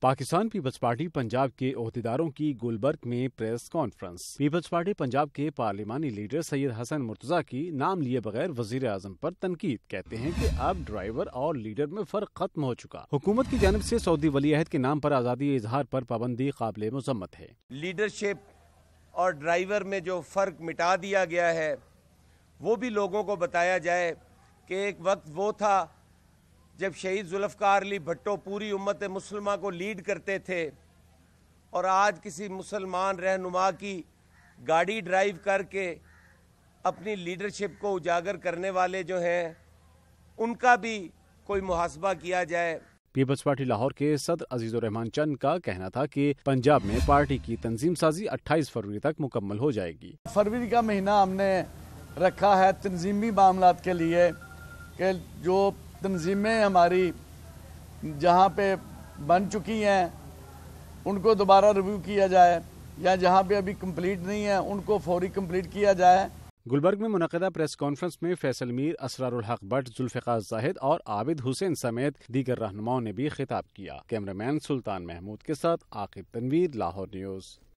Pakistan Peoples party Punjab کے عہدیداروں کی گلبرگ میں press conference. Peoples party Punjab کے پارلیمانی لیڈر سید حسن مرتضیٰ کی نام لیے بغیر وزیر اعظم پر تنقید، کہتے ہیں کہ اب ڈرائیور اور لیڈر میں فرق ختم ہو چکا۔ حکومت کی جانب سے سعودی ولی عہد کے نام پر آزادی اظہار پر پابندی قابل مذمت ہے۔ لیڈرشپ اور ڈرائیور میں جو فرق مٹا دیا گیا ہے وہ بھی لوگوں کو بتایا جائے کہ ایک وقت وہ تھا جب شہید ذوالفقار علی بھٹو پوری امت مسلمہ کو لیڈ کرتے تھے، اور آج کسی مسلمان رہنما کی گاڑی ڈرائیو کر کے اپنی لیڈرشپ کو اجاگر کرنے والے جو ہیں ان کا بھی کوئی محاسبہ کیا جائے۔ پیپلز پارٹی لاہور کے صدر عزیز الرحمان چند کا کہنا تھا کہ پنجاب میں پارٹی کی تنظیم سازی 28 فروری تک مکمل ہو جائے گی۔ فروری کا مہینہ ہم نے رکھا ہے تنظیمی معاملات کے لیے کہ جو تنظیمیں ہماری جہاں پہ بن چکی ہیں ان کو دوبارہ ریویو کیا جائے، یا جہاں پہ ابھی کمپلیٹ نہیں ہے ان کو فوری کمپلیٹ کیا جائے۔ گلبرگ میں منعقدہ پریس کانفرنس میں فیصل میر، اسرار الحق بٹ، ذوالفقار زاہد اور عابد حسین سمیت دیگر رہنماؤں نے بھی خطاب کیا۔ کیمرہ مین سلطان محمود کے ساتھ عاقب تنویر، لاہور نیوز۔